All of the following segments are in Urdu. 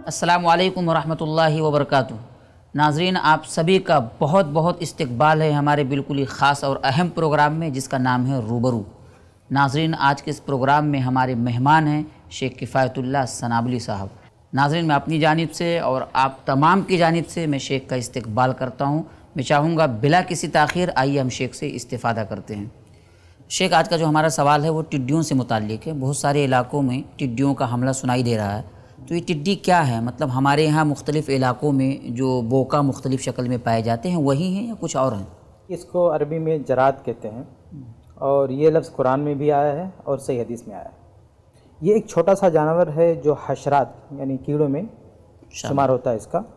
السلام علیکم ورحمۃ اللہ وبرکاتہ۔ ناظرین، آپ سبھی کا بہت بہت استقبال ہے ہمارے بالکل ہی خاص اور اہم پروگرام میں، جس کا نام ہے روبرو۔ ناظرین، آج کے اس پروگرام میں ہمارے مہمان ہیں شیخ کفایت اللہ سنابلی صاحب۔ ناظرین، میں اپنی جانب سے اور آپ تمام کی جانب سے میں شیخ کا استقبال کرتا ہوں۔ میں چاہوں گا بلا کسی تاخیر آئیے ہم شیخ سے استفادہ کرتے ہیں۔ شیخ، آج کا جو ہمارا سوال ہے وہ ٹڈیوں سے متعلق ہے۔ بہت سارے علاقوں میں ٹڈیوں کا حملہ سنائی دے رہا ہے، تو یہ ٹڈی کیا ہے؟ مطلب ہمارے یہاں مختلف علاقوں میں جو بوکا مختلف شکل میں پائے جاتے ہیں وہی ہیں یا کچھ اور ہیں؟ اس کو عربی میں جراد کہتے ہیں، اور یہ لفظ قرآن میں بھی آیا ہے اور صحیح حدیث میں آیا ہے۔ یہ ایک چھوٹا سا جانور ہے جو حشرات یعنی کیڑوں میں شمار ہوتا ہے اس کا،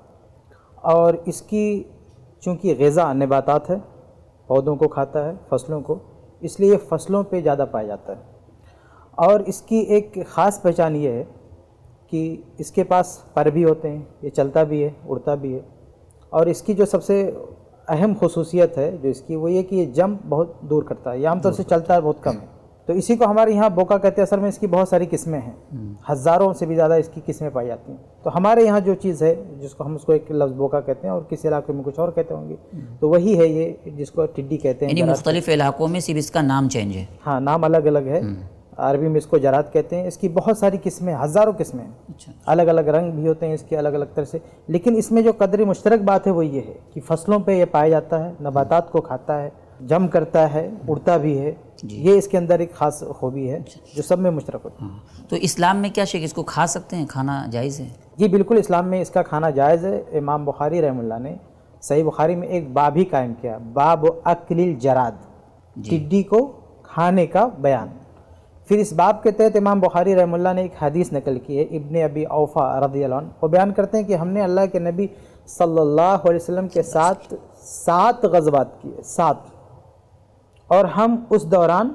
اور اس کی چونکہ غذا نباتات ہے، پودوں کو کھاتا ہے، فصلوں کو، اس لیے یہ فصلوں پہ زیادہ پایا جاتا ہے۔ اور اس کی ایک خاص پہچان یہ ہے کہ اس کے پاس پر بھی ہوتے ہیں، یہ چلتا بھی ہے، اڑتا بھی ہے، اور اس کی جو سب سے اہم خصوصیت ہے جو اس کی وہ یہ کہ یہ جمپ بہت دور کرتا ہے، یہ عام طور سے چلتا ہے بہت کم ہے، تو اسی کو ہمارے یہاں بوکا کہتے ہیں۔ اصل میں اس کی بہت ساری قسمیں ہیں، ہزاروں سے بھی زیادہ اس کی قسمیں پائی جاتی ہیں۔ تو ہمارے یہاں جو چیز ہے جس کو ہم اس کو ایک لفظ بوکا کہتے ہیں، اور کسی علاقے میں کچھ اور کہتے ہوں گے، تو وہی ہے یہ جس کو ٹڈی کہتے ہیں۔ یعنی مختلف علاقوں میں صرف اس کا نام چینج ہے؟ ہاں، نام الگ الگ ہے۔ عربی میں اس کو جراد کہتے ہیں۔ اس کی بہت ساری قسمیں، ہزاروں قسمیں ہیں، الگ الگ رنگ بھی ہوتے ہیں اس کے، الگ الگ طرح سے، لیکن اس میں جو قدر مشترک بات ہے وہ یہ ہے کہ فصلوں پہ یہ پایا جاتا ہے، نباتات کو کھاتا ہے، جم کرتا ہے، اڑتا بھی ہے۔ یہ اس کے اندر ایک خاص خوبی ہے جو سب میں مشترک ہوتی ہے۔ تو اسلام میں کیا شیخ اس کو کھا سکتے ہیں، کھانا جائز ہے؟ جی بالکل، اسلام میں اس کا کھانا جائز ہے۔ امام بخاری رحمہ اللہ نے صحیح بخاری میں ایک باب ہی قائم کیا، باب اکل الجراد، ٹڈی کو کھانے کا بیان۔ پھر اس باب کے تحت امام بخاری رحمہ اللہ نے ایک حدیث نقل کی ہے، ابن ابی اوفا رضی اللہ عنہ، وہ بیان کرتے ہیں کہ ہم نے اللہ کے نبی صلی اللہ علیہ وسلم کے ساتھ 7 غزوات کیے، 7، اور ہم اس دوران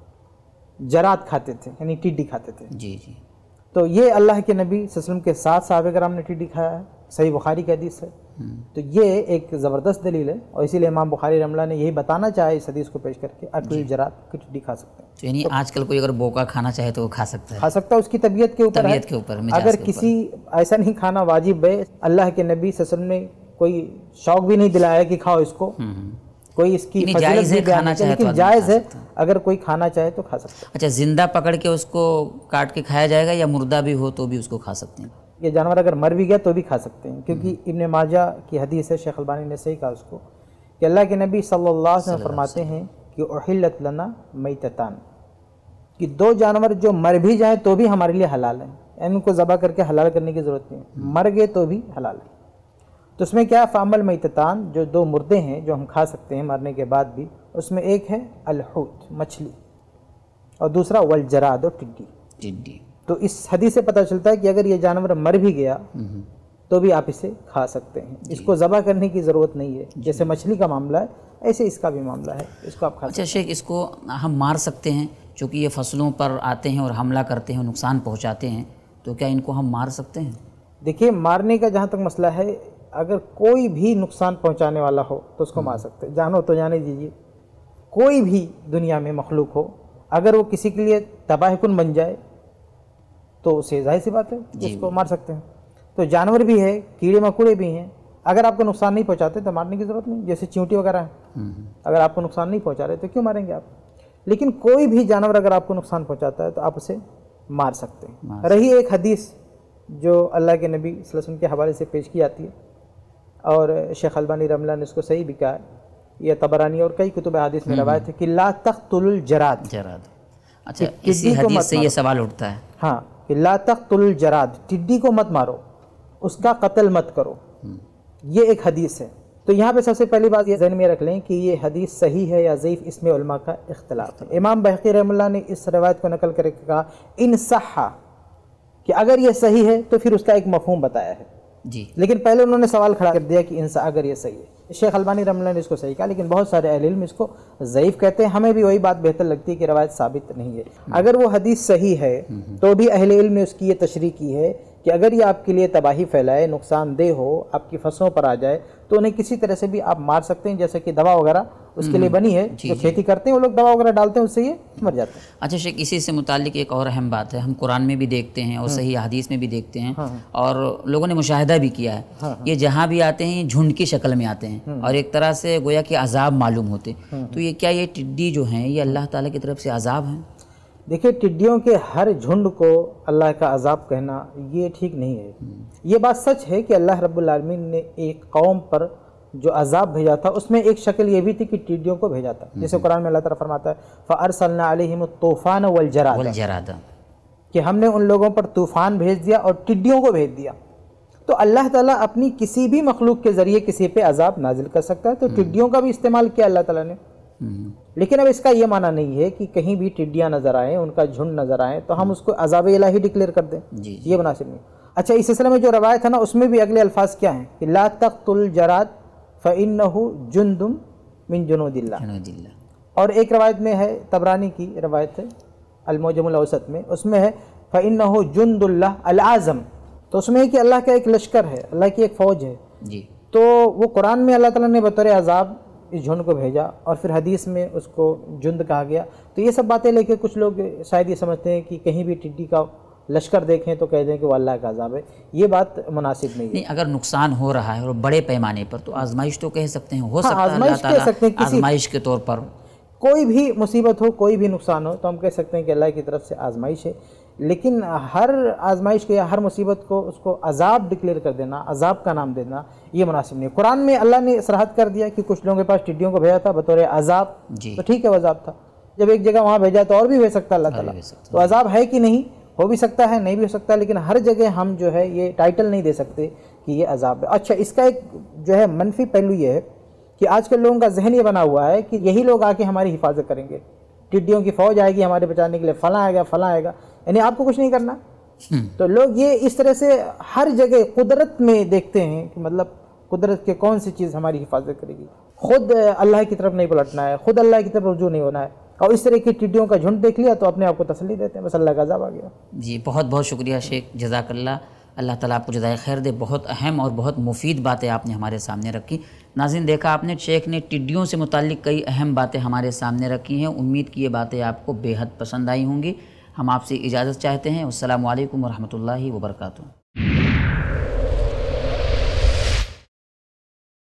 جراد کھاتے تھے، یعنی ٹڈی کھاتے تھے۔ جی جی۔ تو یہ اللہ کے نبی صلی اللہ علیہ وسلم کے ساتھ صحابہ کرام نے ٹڈی کھایا ہے، صحیح بخاری کی حدیث ہے۔ تو یہ ایک زبردست دلیل ہے، اور اسی لیے امام بخاری رحمہ اللہ نے یہی بتانا چاہے اس حدیث کو پیش کر کے، اکل الجراد کی ٹڈی کھا سکتے ہیں۔ تو یعنی آج کل کوئی اگر بوکا کھانا چاہے تو وہ کھا سکتا ہے؟ کھا سکتا ہے، اس کی طبیعت کے اوپر ہے، طبیعت کے اوپر، مزاج اگر کے کسی ایسا نہیں کھانا واجب ہے، اللہ کے نبی صلی اللہ علیہ وسلم نے کوئی شوق بھی نہیں دلایا کہ کھاؤ اس کو، کوئی اس کی فضیلت بھی بیان نہیں، لیکن جائز ہے، اگر کوئی کھانا چاہے تو کھا سکتا ہے۔ اچھا، زندہ پکڑ کے اس کو کاٹ کے کھایا جائے گا یا مردہ بھی ہو تو بھی اس کو کھا سکتے ہیں؟ یہ جانور اگر مر بھی گیا تو بھی کھا سکتے ہیں، کیونکہ ابن ماجہ کی حدیث ہے، شیخ البانی نے صحیح کہا اس کو، کہ اللہ کے نبی صلی اللہ علیہ وسلم فرماتے ہیں کہ احلت لنا میتتان، کہ 2 جانور جو مر بھی جائیں تو بھی ہمارے لیے حلال ہیں، یعنی ان کو ذبح کر کے حلال کرنے کی ضرورت نہیں ہے، مر گئے تو بھی حلال ہے۔ تو اس میں کیا ہے، فعمل میتتان، جو 2 مردے ہیں جو ہم کھا سکتے ہیں مرنے کے بعد بھی، اس میں ایک ہے الحوت، مچھلی، اور دوسرا والجراد، اور ٹڈی۔ تو اس حدیث سے پتہ چلتا ہے کہ اگر یہ جانور مر بھی گیا تو بھی آپ اسے کھا سکتے ہیں، اس کو ذبح کرنے کی ضرورت نہیں ہے۔ جیسے مچھلی کا معاملہ ہے ایسے اس کا بھی معاملہ ہے، اس کو آپ کھا سکتے ہیں۔ اچھا شیخ، اس کو ہم مار سکتے ہیں چونکہ یہ فصلوں پر آتے ہیں اور حملہ کرتے ہیں، نقصان پہنچاتے ہیں، تو کیا ان کو ہم مار سکتے ہیں؟ دیکھیے، مارنے کا جہاں تک مسئلہ ہے، اگر کوئی بھی نقصان پہنچانے والا ہو تو اس کو مار سکتے ہیں۔ جانو تو جانے دیجیے، کوئی بھی دنیا میں مخلوق ہو، اگر وہ کسی کے لیے تباہ کن بن جائے تو اسے ظاہر سی بات ہے اس کو مار سکتے ہیں۔ تو جانور بھی ہے، کیڑے مکوڑے بھی ہیں، اگر آپ کو نقصان نہیں پہنچاتے تو مارنے کی ضرورت نہیں، جیسے چیونٹی وغیرہ ہیں، اگر آپ کو نقصان نہیں پہنچا رہے تو کیوں ماریں گے آپ؟ لیکن کوئی بھی جانور اگر آپ کو نقصان پہنچاتا ہے تو آپ اسے مار سکتے ہیں۔ رہی ایک حدیث جو اللہ کے نبی صلی اللہ علیہ وسلم کے حوالے سے پیش کی جاتی ہے، اور شیخ البانی رحمہ اللہ نے اس کو صحیح بھی کہا ہے، یہ طبرانی اور کئی کتب حدیث میں روایت ہے کہ لا تقتلوا الجراد۔ اچھا، اسی حدیث سے یہ سوال اٹھتا ہے؟ ہاں، کہ لا تقتلوا الجراد، ٹڈی کو مت مارو، اس کا قتل مت کرو، یہ ایک حدیث ہے۔ تو یہاں پہ سب سے پہلی بات یہ ذہن میں رکھ لیں کہ یہ حدیث صحیح ہے یا ضعیف، اس میں علماء کا اختلاف ہے۔ امام بحقی رحمہ اللہ نے اس روایت کو نقل کر کے کہا ان صح، کہ اگر یہ صحیح ہے تو پھر اس کا ایک مفہوم بتایا ہے جی، لیکن پہلے انہوں نے سوال کھڑا کر دیا کہ ان اگر یہ صحیح ہے۔ شیخ البانی رحمہ اللہ نے اس کو صحیح کہا، لیکن بہت سارے اہل علم اس کو ضعیف کہتے ہیں۔ ہمیں بھی وہی بات بہتر لگتی ہے کہ روایت ثابت نہیں ہے۔ اگر وہ حدیث صحیح ہے تو بھی اہل علم نے اس کی یہ تشریح کی ہے کہ اگر یہ آپ کے لیے تباہی پھیلائے، نقصان دہ ہو، آپ کی فصلوں پر آ جائے تو انہیں کسی طرح سے بھی آپ مار سکتے ہیں، جیسے کہ دوا وغیرہ اس کے لیے بنی ہے، جو کھیتی کرتے ہیں وہ لوگ دوا وغیرہ ڈالتے ہیں، اس سے یہ مر جاتے ہیں۔ اچھا شیخ، اسی سے متعلق ایک اور اہم بات ہے، ہم قرآن میں بھی دیکھتے ہیں اور صحیح حدیث میں بھی دیکھتے ہیں اور لوگوں نے مشاہدہ بھی کیا ہے، یہ جہاں بھی آتے ہیں یہ جھنڈ کی شکل میں آتے ہیں اور ایک طرح سے گویا کہ عذاب معلوم ہوتے ہیں، تو یہ کیا یہ ٹڈی جو ہیں یہ اللہ تعالیٰ کی طرف سے عذاب ہیں؟ دیکھیے، ٹڈیوں کے ہر جھنڈ کو اللہ کا عذاب کہنا یہ ٹھیک نہیں ہے۔ یہ بات سچ ہے کہ اللہ رب العالمین نے ایک قوم پر جو عذاب بھیجا تھا اس میں ایک شکل یہ بھی تھی کہ ٹڈیوں کو بھیجا تھا، جیسے قرآن میں اللہ تعالیٰ فرماتا ہے فَأَرْسَلْنَا عَلَيْهِمُ الطُّوفَانَ وَالْجَرَادَ، کہ ہم نے ان لوگوں پر طوفان بھیج دیا اور ٹڈیوں کو بھیج دیا۔ تو اللہ تعالیٰ اپنی کسی بھی مخلوق کے ذریعے کسی پہ عذاب نازل کر سکتا ہے، تو ٹڈیوں کا بھی استعمال کیا اللہ تعالیٰ نے، لیکن اب اس کا یہ معنی نہیں ہے کہ کہیں بھی ٹڈیاں نظر آئیں، ان کا جھنڈ نظر آئیں تو ہم اس کو عذاب الہی ڈکلیئر کر دیں، یہ مناسب نہیں۔ اچھا، اس سلسلے میں جو روایت ہے نا اس میں بھی اگلے الفاظ کیا ہیں کہ لا تقتل الجراد فإنه جند من جنود اللہ، اور ایک روایت میں ہے، طبرانی کی روایت ہے المعجم الاوسط میں، اس میں ہے فإنه جند اللہ العظم، تو اس میں ہے کہ اللہ کا ایک لشکر ہے، اللہ کی ایک فوج ہے جی۔ تو وہ قرآن میں اللہ تعالیٰ نے بطور عذاب اس جھنڈ کو بھیجا اور پھر حدیث میں اس کو جند کہا گیا۔ تو یہ سب باتیں لے کے کچھ لوگ شاید یہ سمجھتے ہیں کہ کہیں بھی ٹڈی کا لشکر دیکھیں تو کہہ دیں کہ وہ اللہ کا عذاب ہے، یہ بات مناسب نہیں ہے۔ اگر نقصان ہو رہا ہے اور بڑے پیمانے پر تو آزمائش تو کہہ سکتے ہیں، ہو سکتا ہے اللہ آزمائش کہہ سکتے ہیں، تعالیٰ آزمائش کے طور پر کوئی بھی مصیبت ہو، کوئی بھی نقصان ہو تو ہم کہہ سکتے ہیں کہ اللہ کی طرف سے آزمائش ہے، لیکن ہر آزمائش کو یا ہر مصیبت کو اس کو عذاب ڈکلیئر کر دینا، عذاب کا نام دینا، یہ مناسب نہیں ہے۔ قرآن میں اللہ نے صراحت کر دیا کہ کچھ لوگوں کے پاس ٹڈیوں کو بھیجا تھا بطور عذاب، تو ٹھیک ہے وہ عذاب تھا، جب ایک جگہ وہاں بھیجا تو اور بھی بھیج سکتا اللہ تعالیٰ، تو عذاب ہے کہ نہیں، ہو بھی سکتا ہے نہیں بھی ہو سکتا، لیکن ہر جگہ ہم جو ہے یہ ٹائٹل نہیں دے سکتے کہ یہ عذاب ہے۔ اچھا، اس کا ایک جو ہے منفی پہلو یہ ہے کہ آج کل لوگوں کا ذہن یہ بنا ہوا ہے کہ یہی لوگ آ کے ہماری حفاظت کریں گے، ٹڈیوں کی فوج آئے گی ہمارے بچانے کے لیے، فلاں آئے گا فلاں آئے گا، یعنی آپ کو کچھ نہیں کرنا۔ تو لوگ یہ اس طرح سے ہر جگہ قدرت میں دیکھتے ہیں کہ مطلب قدرت کے کون سی چیز ہماری حفاظت کرے گی، خود اللہ کی طرف نہیں پلٹنا ہے، خود اللہ کی طرف رجوع نہیں ہونا ہے، اور اس طرح کی ٹڈیوں کا جھنڈ دیکھ لیا تو اپنے آپ کو تسلی دیتے ہیں بس اللہ کا عذاب آ گیا۔ جی، بہت بہت شکریہ شیخ، جزاک اللہ، اللہ تعالیٰ آپ کو جزائے خیر دے۔ بہت اہم اور بہت مفید باتیں آپ نے ہمارے سامنے رکھی۔ ناظرین، دیکھا آپ نے، شیخ نے ٹڈیوں سے متعلق کئی اہم باتیں ہمارے سامنے رکھی ہیں، امید کی یہ باتیں آپ کو بے حد پسند آئی ہوں گی۔ ہم آپ سے اجازت چاہتے ہیں، السلام علیکم ورحمۃ اللہ وبرکاتہ۔